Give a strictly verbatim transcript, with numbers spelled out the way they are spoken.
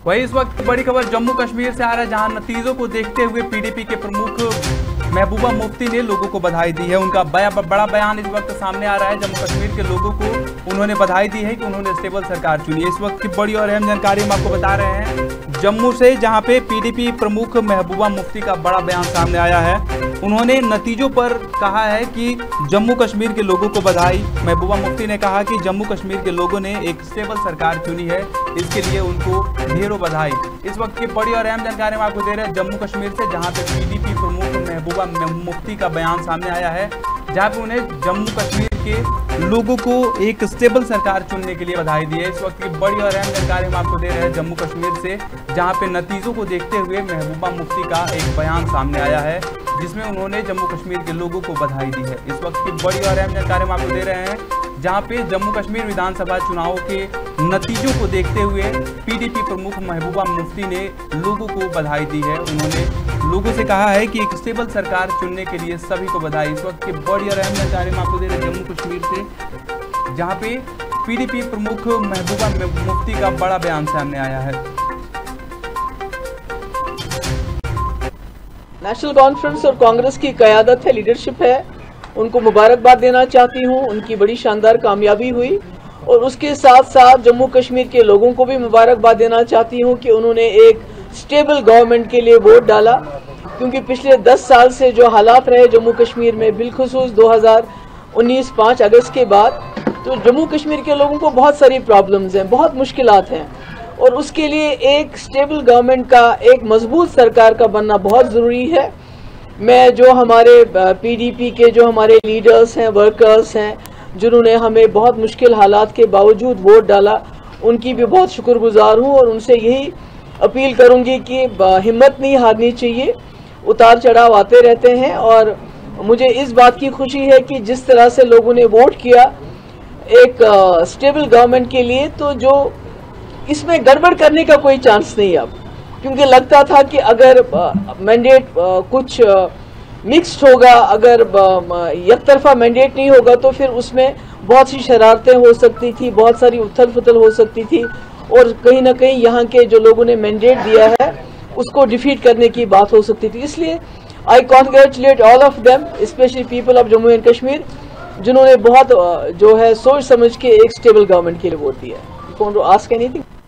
वही इस वक्त बड़ी खबर जम्मू कश्मीर से आ रहा है, जहां नतीजों को देखते हुए पीडीपी के प्रमुख महबूबा मुफ्ती ने लोगों को बधाई दी है। उनका बया, बड़ा बयान इस वक्त सामने आ रहा है। जम्मू कश्मीर के लोगों को उन्होंने बधाई दी है कि उन्होंने स्टेबल सरकार चुनी है। इस वक्त की बड़ी और अहम जानकारी हम आपको बता रहे हैं जम्मू से, जहां पे पीडीपी प्रमुख महबूबा मुफ्ती का बड़ा बयान सामने आया है। उन्होंने नतीजों पर कहा है कि जम्मू कश्मीर के लोगों को बधाई। महबूबा मुफ्ती ने कहा कि जम्मू कश्मीर के लोगों ने एक स्टेबल सरकार चुनी है, इसके लिए उनको ढेरों बधाई। इस वक्त की बड़ी और अहम जानकारी हम आपको दे रहे हैं जम्मू कश्मीर से, जहां पे पीडीपी प्रमुख महबूबा मुफ्ती का बयान सामने आया है, जहां पे उन्हें जम्मू कश्मीर के लोगों को एक स्टेबल सरकार चुनने के लिए बधाई दी है। इस वक्त की बड़ी और अहम जानकारी हम आपको दे रहे हैं जम्मू कश्मीर से, जहां पे नतीजों को देखते हुए महबूबा मुफ्ती का एक बयान सामने आया है, जिसमें उन्होंने जम्मू कश्मीर के लोगों को बधाई दी है। इस वक्त की बड़ी और अहम जानकारी हम आपको दे रहे हैं, जहां पे जम्मू कश्मीर विधानसभा चुनाव के नतीजों को देखते हुए पीडीपी प्रमुख महबूबा मुफ्ती ने लोगों को बधाई दी है। उन्होंने लोगों से कहा है कि एक स्टेबल सरकार चुनने के लिए सभी को बधाई। इस वक्त की बड़ी और अहम जानकारी हम आपको दे रहे हैं जम्मू कश्मीर से, जहां पे पीडीपी प्रमुख महबूबा मुफ्ती का बड़ा बयान सामने आया है। नेशनल कॉन्फ्रेंस और कांग्रेस की क़यादत है, लीडरशिप है, उनको मुबारकबाद देना चाहती हूँ। उनकी बड़ी शानदार कामयाबी हुई और उसके साथ साथ जम्मू कश्मीर के लोगों को भी मुबारकबाद देना चाहती हूँ कि उन्होंने एक स्टेबल गवर्नमेंट के लिए वोट डाला, क्योंकि पिछले दस साल से जो हालात रहे जम्मू कश्मीर में, बिलखुसूस दो हज़ार उन्नीस पाँच अगस्त के बाद, तो जम्मू कश्मीर के लोगों को बहुत सारी प्रॉब्लम्स हैं, बहुत मुश्किलात हैं, और उसके लिए एक स्टेबल गवर्नमेंट का, एक मजबूत सरकार का बनना बहुत ज़रूरी है। मैं जो हमारे पीडीपी के जो हमारे लीडर्स हैं, वर्कर्स हैं, जिन्होंने हमें बहुत मुश्किल हालात के बावजूद वोट डाला, उनकी भी बहुत शुक्रगुजार हूँ और उनसे यही अपील करूँगी कि हिम्मत नहीं हारनी चाहिए। उतार चढ़ाव आते रहते हैं और मुझे इस बात की खुशी है कि जिस तरह से लोगों ने वोट किया एक आ, स्टेबल गवर्नमेंट के लिए, तो जो इसमें गड़बड़ करने का कोई चांस नहीं अब, क्योंकि लगता था कि अगर मैंडेट कुछ मिक्स्ड होगा, अगर एक तरफा मैंडेट नहीं होगा तो फिर उसमें बहुत सी शरारतें हो सकती थी, बहुत सारी उथल पुथल हो सकती थी, और कहीं ना कहीं यहाँ के जो लोगों ने मैंडेट दिया है उसको डिफीट करने की बात हो सकती थी। इसलिए I congratulate all of them, specially people of Jammu and Kashmir, जिन्होंने बहुत जो है सोच समझ के एक स्टेबल गवर्नमेंट के लिए वोट दिया है। You want to ask anything?